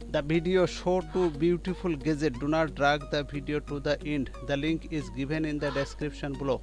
The video show two beautiful gadgets. Do not drag the video to the end. The link is given in the description below.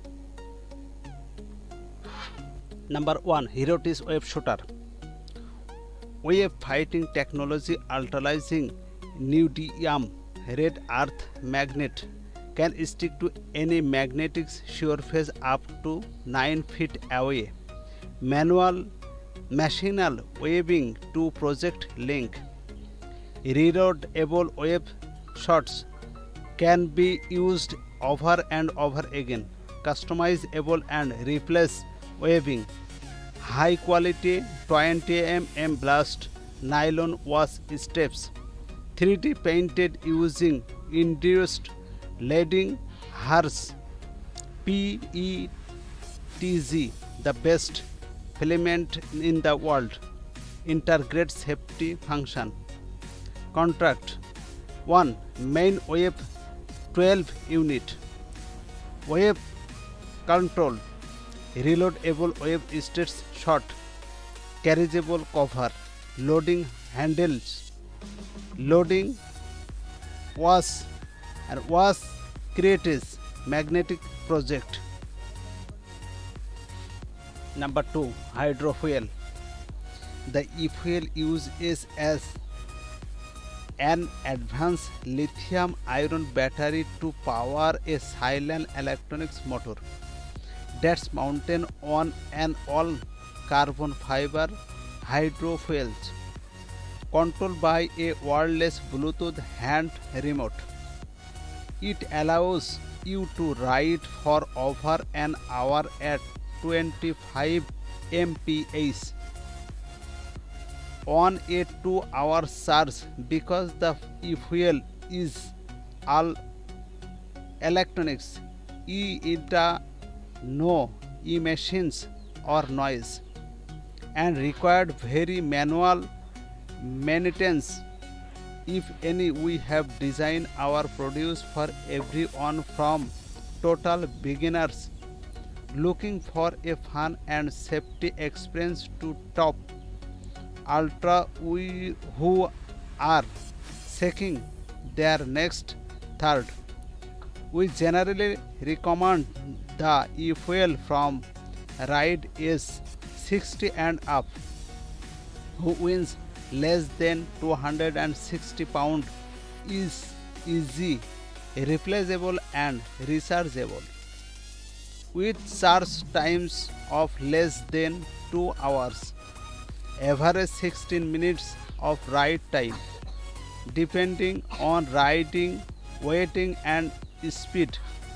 Number 1. HeroTiz Web Shooter. Wave fighting technology utilizing neodymium red earth magnet can stick to any magnetic surface up to 9 feet away. Manual machinal waving to project link. Reloadable wave shots can be used over and over again. Customizable and replace waving. High quality 20 mm blast nylon wash strips. 3D painted using induced leading hers PETZ, the best filament in the world. Integrate safety function. Contract 1. Main wave 12 unit. Wave control. Reloadable wave states shot. Carryable cover. Loading handles. Loading was creates magnetic project. Number 2. Hydrofuel. The e-fuel uses as an advanced lithium ion battery to power a silent electronics motor that's mounted on an all carbon fiber hydrofuels controlled by a wireless Bluetooth hand remote. It allows you to ride for over an hour at 25 mph on a 2-hour charge. Because the e-fuel is all electronics, no emissions or noise, and required very manual maintenance, if any. We have designed our produce for everyone, from total beginners looking for a fun and safety experience to top ultra who are seeking their next third. We generally recommend the e-fuel from ride is 60 and up. Who wins less than 260 pound is easy, replaceable and rechargeable with charge times of less than 2 hours. Average 16 minutes of ride time, depending on riding, waiting and speed.